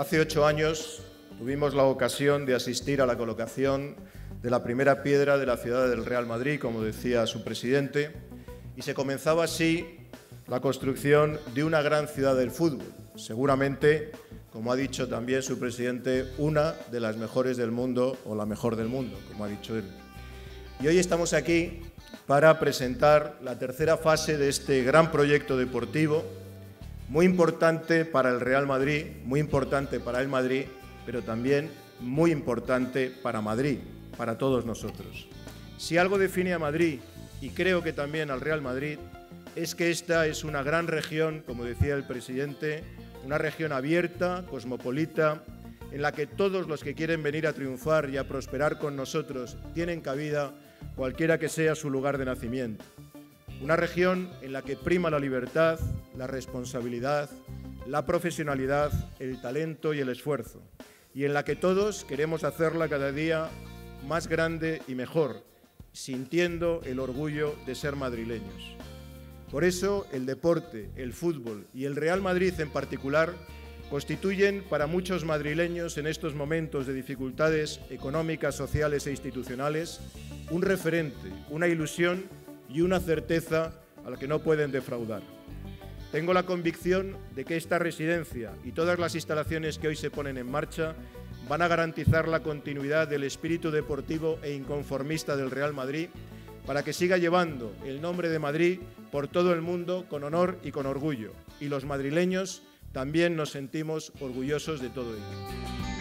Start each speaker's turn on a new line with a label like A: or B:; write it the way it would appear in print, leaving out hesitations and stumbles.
A: Hace 8 años tuvimos la ocasión de asistir a la colocación de la primera piedra de la ciudad del Real Madrid, como decía su presidente, y se comenzaba así la construcción de una gran ciudad del fútbol, seguramente, como ha dicho también su presidente, una de las mejores del mundo o la mejor del mundo, como ha dicho él. Y hoy estamos aquí para presentar la tercera fase de este gran proyecto deportivo, muy importante para el Real Madrid, muy importante para el Madrid, pero también muy importante para Madrid, para todos nosotros. Si algo define a Madrid, y creo que también al Real Madrid, es que esta es una gran región, como decía el presidente, una región abierta, cosmopolita, en la que todos los que quieren venir a triunfar y a prosperar con nosotros tienen cabida, cualquiera que sea su lugar de nacimiento. Una región en la que prima la libertad, la responsabilidad, la profesionalidad, el talento y el esfuerzo, y en la que todos queremos hacerla cada día más grande y mejor, sintiendo el orgullo de ser madrileños. Por eso el deporte, el fútbol y el Real Madrid en particular constituyen para muchos madrileños en estos momentos de dificultades económicas, sociales e institucionales un referente, una ilusión y una certeza a la que no pueden defraudar. Tengo la convicción de que esta residencia y todas las instalaciones que hoy se ponen en marcha van a garantizar la continuidad del espíritu deportivo e inconformista del Real Madrid para que siga llevando el nombre de Madrid por todo el mundo con honor y con orgullo. Y los madrileños también nos sentimos orgullosos de todo ello.